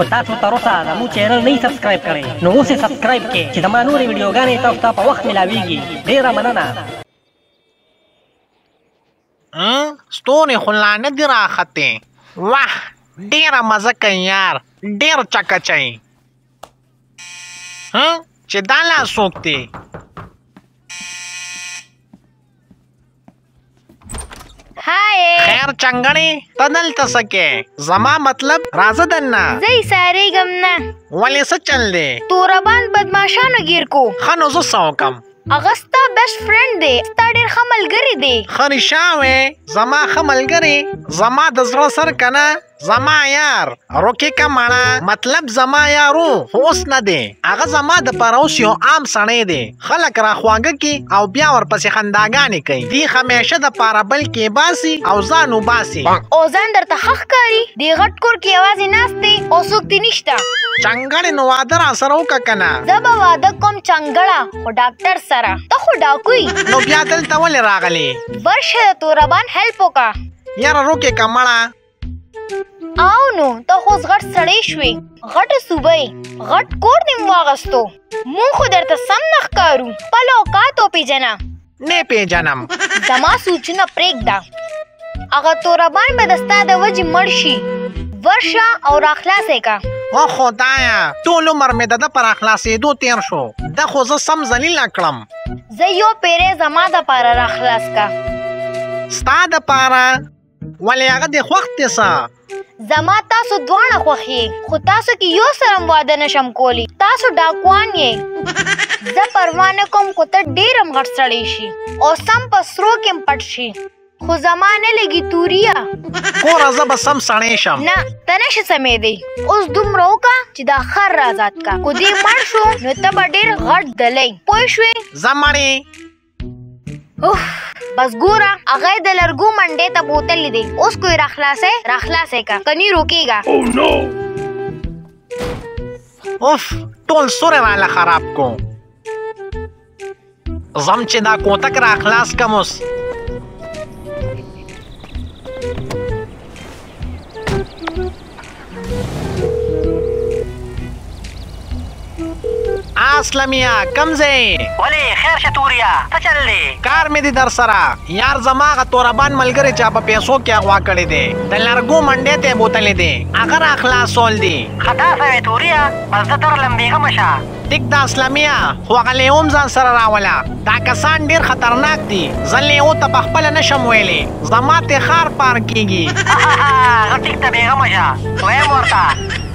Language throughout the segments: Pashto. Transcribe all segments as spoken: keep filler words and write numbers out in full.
خو تاسو تر اوسه زموږ چینل نه سبسکرایب کړی نو اوس یې سبسکرایب کړئ چې زما نورې ویډیوګانې تاسو ته په وخت ملاویږي. ډېره مننه. ستوري خو لا نه دي راختې. واه ډېره مزه کوي یار، ډېر چکچی. چې دا لا څوک دی؟ خیر چنګړې ته دلته څه کې؟ زما مطلب راځه دننه. زه یې سارېږم نه. ولې څه چل دی؟ توربان بدماشانو ګیر کو. ښه نو زه څه وکړم؟ هغه ستا بیسټ فرینډ دی، ستا ډېر ښه ملګری دی. ښه رښتیا وې؟ زما ښه ملګری؟ زما د زړه سر که نه؟ زما یار روکې که مړه، مطلب زما یارو خو اوس نه دی. هغه زما دپاره اوس یو عام سړی دی، خلک راخواږه کي او بیا ورپسې خنداګانې کوي. دی همیشه دپاره بل کې باسي او ځان وباسي. او ځان درته ښه ښکاري؟ دې غټ کور کې یوازې ناست دی او څوک دې نشته. چنګړې نو واده راسره وکړه که نه؟ زه به واده کوم چنګړه، خو ډاکټر سره. ته خو ډاکوی. نو بیا دلته ولې راغلې؟ ورشه د توربان هیلپ وکړه. یاره روکې که مړه. او نو ته خو غټ سړی شوې، غټه صوبۍ، غټ کور دې مو واغستو. مونږ خو درته سم نه ښکارو. خپل اوقات وپېژنه. نه پېژنم. زما سوچونه پرېږده. هغه توربان به د ستا د وجې مړ شي. ورشه او راخلاصې که. او خدایه ټول عمر مې د ده په راخلاصېدو تېر شو. ده خو زه سم ذلیله کړم. زه یو پیری زما دپاره راخلاص که. ستا دپاره؟ ولې هغه دې خوښ دی څه؟ زما تاسو دواړه خوښ یې، خو تاسو کې یو سره هم واده نشم کولی. تاسو ډاکوان یې. زه پروا نه کوم خو ته ډېر هم غټ سړی شي او سم په سرو کې هم پټ شي، خو زما نه لګي توریا. ګوره زه به سم سړی شم. نه ته نشې سمېدی. اوس دومره وکړه چې دا خر رازاد کا. خو دې مړ شو نو ته به ډېر غټ دلی پوه شوې. زه مړې. اوف بس ګوره هغه یې د لرګو منډې ته بوتلی دی. اوس کوی راخلاصی راخلاصی که کنی روکېږه. اوف ټول سوری راله خراب کو. ځم چې دا کوتک راخلاص کم اوس. اسلامیا کم ځای؟ ولې خیر شه توریا څه چل دی؟ کار مې دی در سره. یار زما هغه توربان ملګری چا په پیسو کې اغوا کړی دی، د لرګو منډې ته یې بوتلی دی، هغه راخلاصول دی. ښه دا څه وې توریا؟ بس زه درلم بېغمه شه. ټیک ده اسلامیا، خو هغه لیوم ځان سره راوله. دا کسان ډېر خطرناک دي. زه لیو ته پخپله نشم ویلی، زما تې ښار پار کېږي. ښه ټیک ده بېغمه شه، ویم ورته.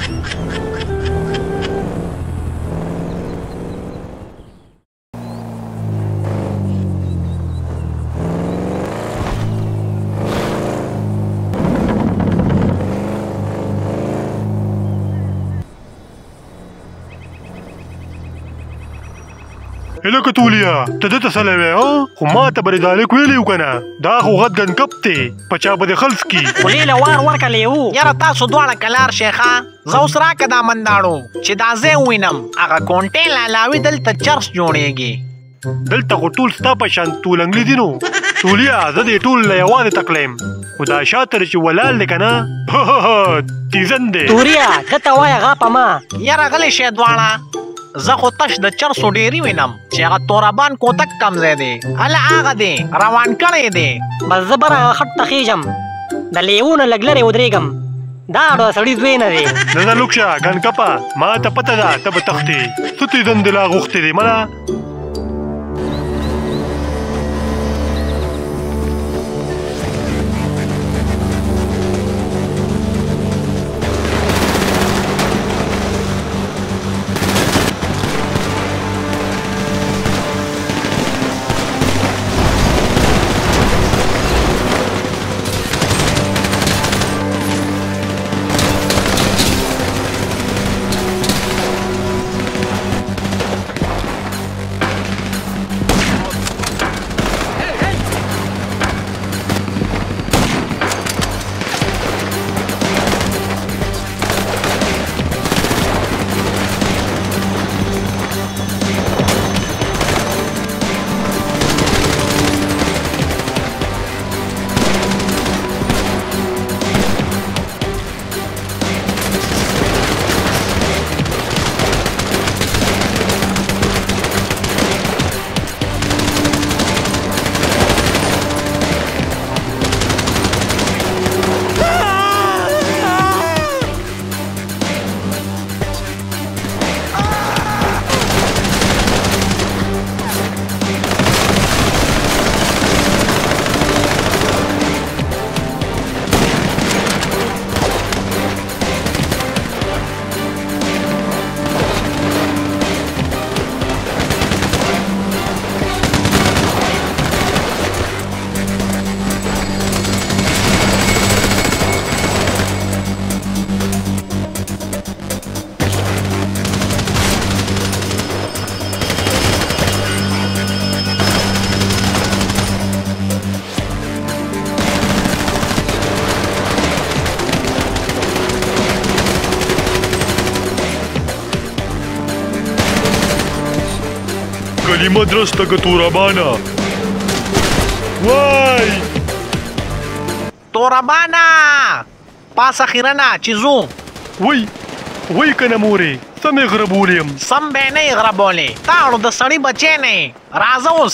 هلکه تولیا ته دته سلی وې خو ما ته به رضالک ویلي و که نه؟ دا خو غټ ګنکپ دی، په چا به دې خلص کي. خو لیله وار ورکړه لیو. یاره تاسو دواړه کلار شیخه، زه اوس راکه دا منداړو چې دا ځای ووینم. هغه کونټې لالاوي دلته چرس جوړېږي. دلته خو ټول ستا په شان تولنګلي دي نو. تولیا زه دې ټول له یوازې تکلیم، خو دا شاته چې ولاړ دی که نه تیزن دی. توریا دته وایه غاپه ما. یاره غلی شی دواړه. زه خو تش د چرسو ډېري وینم چې هغه توربان کوتک کم ځای دی. هله هغه دی روان کړی دی. بس زه بره هغه خټ ته خېږم، د لیوو نه لږ لرې ودرېږم. دا د سړي زوی نه دی. نه نه لږ شه ګنکپه، ما ته پته ده ته به تښتې. څه تیزن دې لا غوښتې دی مله؟ ولی مدرسه که تورابانا وای تورابانا پاس اخیرنا چې ځو وای وای کنه مورې سمې غربولیم سم به نه یې غربولې تاړو د سړي بچی نه یې راځه اوس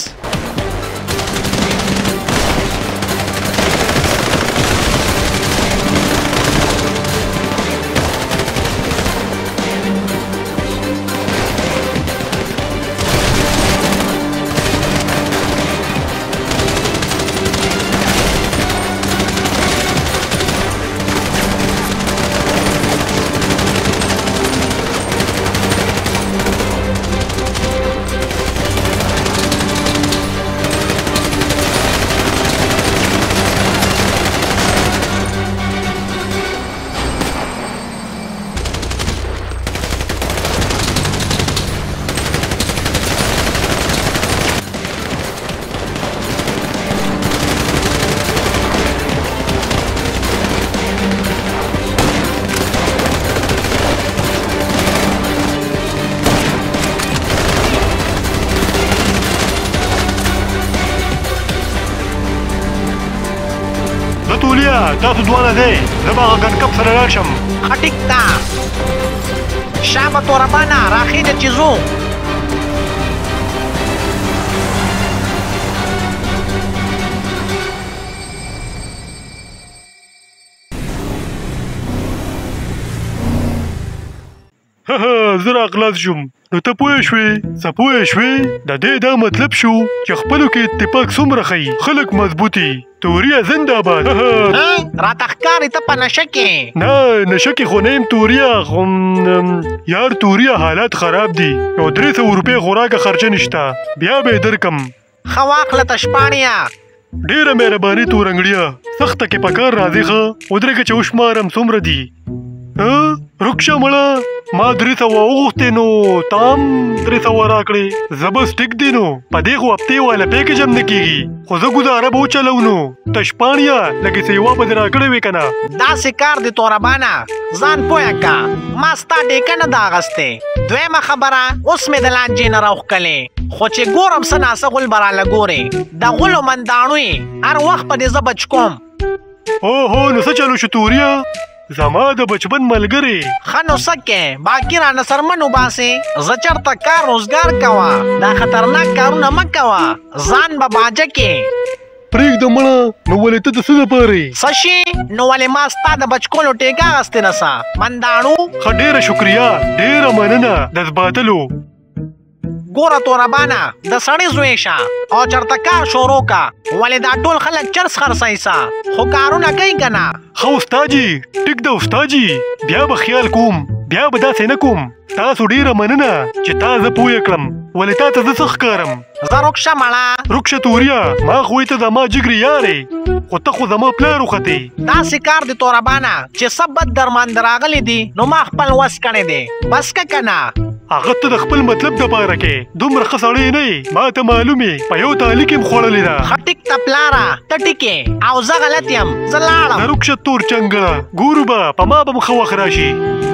تولیا تاسو دواړه دی زه به هغه ګنکپ سره لاړ شم ښه ټیک ده شابه تورابانا راخېږه چې ځو زه راخلاص شوم نو ته پوه شوې څه پوه شوې د دې دا مطلب شو چې خپلو کې اتفاق څومره ښیي خلک مضبوطي توریا زنده باد راته ښکاري ته په نشه کې نه نشه کې خو نه یم توریا خو یار توریا حالات خراب دي یو درې سوه روپۍ خوراکه خرچه نشته بیا به یې درکم ښه واخله تشپاڼیه ډېره مهرباني تورنګړیه سخته کې په کار راځې ښه ودرېږه چې وشمارم څومره دي رکشه مړه ما درې سوه وغوښتې نو تا هم درې سوه راکړې زه بس ټیک دی نو په دې خو هفتې والا پیکج هم نه کېږي خو زه ګزاره به وچلو نو تشپاڼیه لکه سیوا به دې راکړې وې که نه داسې کار دی تورابانا ځان پوه که ما ستا ډیکه نه ده اغوستې دویمه خبره اوس مې د لانجې نه راوښکلې خو چې ګورم څه ناسه غول به راله ګورې د غلو منداڼو یې هر وخت په دې زه بچ کوم اوهو نو څه چلو شو توریا زما د بچپن ملګری ښه نو څه کې باقي رانه سرمن وباسې زه چېرته کار روزګار کوه دا خطرناک کارونه مه کوه ځان به باجه کې پرېږده مړه نو ولې ته د څه دپاره څه شي نو ولې ما ستا د بچکولو ټېکه اخیستې نه سه منداڼو ښه ډېره شکریه ډېره مننه د زباتلو ګوره تورابانا د سړي زوی شه او چېرته کار شروع که ولې دا ټول خلک چرس خرڅوي سه خو کارونه کوي که نه ښه استاجي ټیک ده استاجي بیا به خیال کوم بیا به داسې نه کوم تاسو ډېره مننه چې تا زه پوه کړم ولې تا ته زه څه ښکارم زه رکشه مړه رکشه توریا ما خو ته زما جګرې یارې خو ته خو زما پلار وختې داسې کار دی تورابانا چې څه بد درمانده راغلی دي نو ما خپل وس کړی دی بس که که نه هغه ته د خپل مطلب دپاره کې دومره ښه سړی نه یې ما ته معلوم یې په یو تعلیق یې م خوړلې ده ښه ټیک ته پلاره ته ټیک او زه غلط یم زه لاړم د رکشه تور چنګړه ګورو به په ما به م ښه وخت راشي